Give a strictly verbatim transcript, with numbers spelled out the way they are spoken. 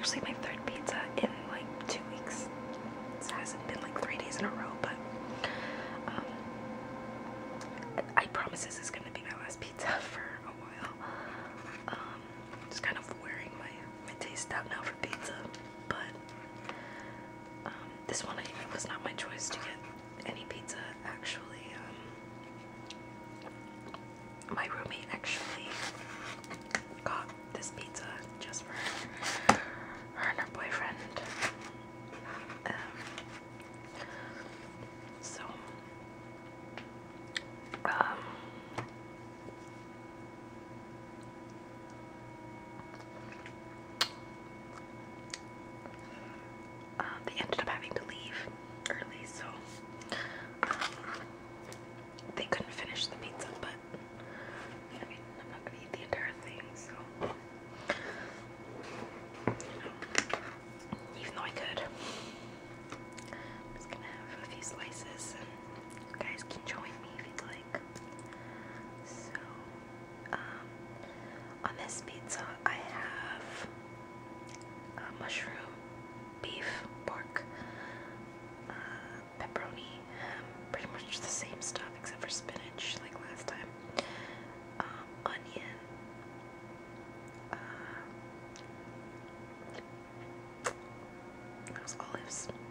actually my third pizza in like two weeks. It hasn't been like three days in a row, but um, I promise this is gonna be my last pizza for a while. Um, just kind of wearing my my taste out now for pizza, but um, this one I, it was not my choice to get any pizza. Actually, um, my roommate actually got this pizza just for her, her and her boyfriend. Um, so, um, uh, they ended up having to leave early, so um, they couldn't finish the pizza, but I mean, I'm not gonna eat the entire thing, so you know, even though I could, I'm just gonna have a few slices, and you guys can join me if you'd like. So, um, on this pizza, I have uh, mushroom, beef, pork, uh, pepperoni, ham, pretty much the same stuff except for spinach, like last time. Um, onion, uh, those olives,